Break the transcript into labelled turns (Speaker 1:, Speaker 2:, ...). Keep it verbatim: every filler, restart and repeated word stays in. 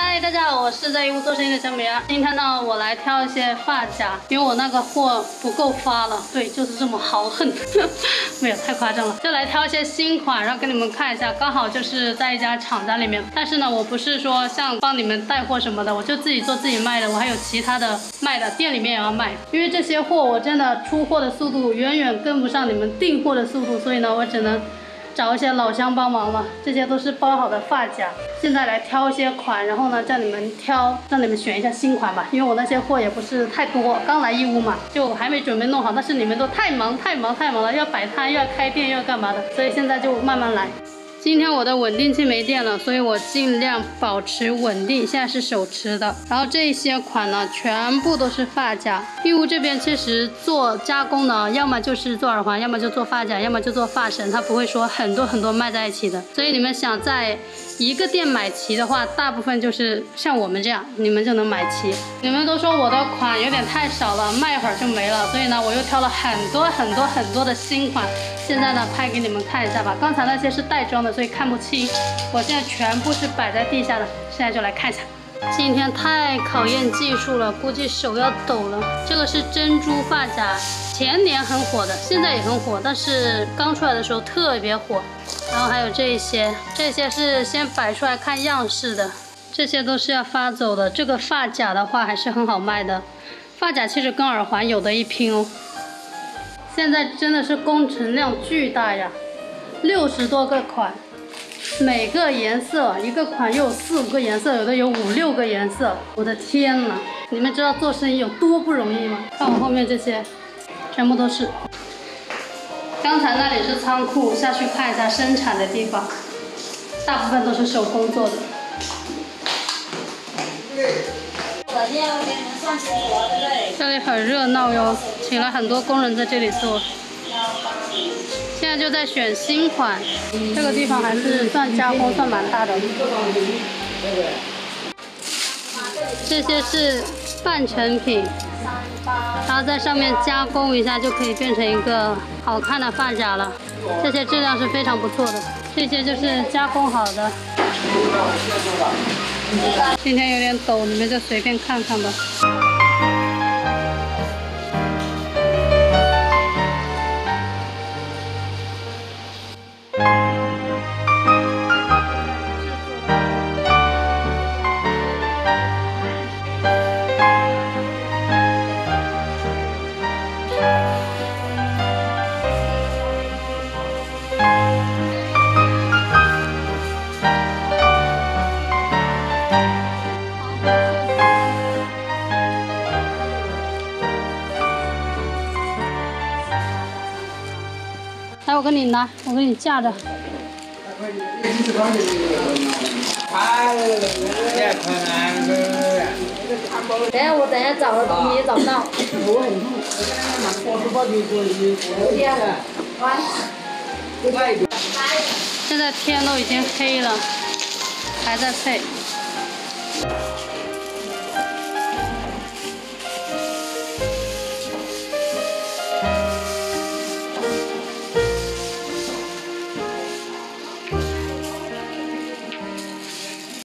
Speaker 1: 嗨，大家好，我是在义乌做生意的小米儿。今天呢，我来挑一些发夹，因为我那个货不够发了。对，就是这么豪横，没有太夸张了。就来挑一些新款，然后给你们看一下。刚好就是在一家厂家里面，但是呢，我不是说像帮你们带货什么的，我就自己做自己卖的。我还有其他的卖的，店里面也要卖。因为这些货我真的出货的速度远远跟不上你们订货的速度，所以呢，我只能找一些老乡帮忙了。这些都是包好的发夹。现在来挑一些款，然后呢，叫你们挑，让你们选一下新款吧。因为我那些货也不是太多，刚来义乌嘛，就还没准备弄好。但是你们都太忙太忙太忙了，要摆摊，又要开店，又要干嘛的，所以现在就慢慢来。今天我的稳定器没电了，所以我尽量保持稳定。现在是手持的，然后这些款呢，全部都是发夹。义乌这边其实做加工呢，要么就是做耳环，要么就做发夹，要么就做发绳，它不会说很多很多卖在一起的。所以你们想在一个店买齐的话，大部分就是像我们这样，你们就能买齐。你们都说我的款有点太少了，卖一会儿就没了，所以呢，我又挑了很多很多很多的新款。现在呢，拍给你们看一下吧。刚才那些是袋装的，所以看不清。我现在全部是摆在地下的，现在就来看一下。今天太考验技术了，估计手要抖了。这个是珍珠发夹，前年很火的，现在也很火，但是刚出来的时候特别火。然后还有这些，这些是先摆出来看样式的，这些都是要发走的。这个发夹的话还是很好卖的，发夹其实跟耳环有的一拼哦。现在真的是工程量巨大呀，六十多个款，每个颜色一个款又有四五个颜色，有的有五六个颜色。我的天哪！你们知道做生意有多不容易吗？看我后面这些，全部都是。刚才那里是仓库，下去看一下生产的地方，大部分都是手工做的。这里很热闹哟，请了很多工人在这里做。现在就在选新款，这个地方还是算加工算蛮大的。这些是半成品，然后在上面加工一下就可以变成一个好看的发夹了。这些质量是非常不错的，这些就是加工好的。今天有点抖，你们就随便看看吧。来，我给你拿，我给你架着。
Speaker 2: 等下我等下找了你也找不到。
Speaker 1: 现在天都已经黑了，还在配。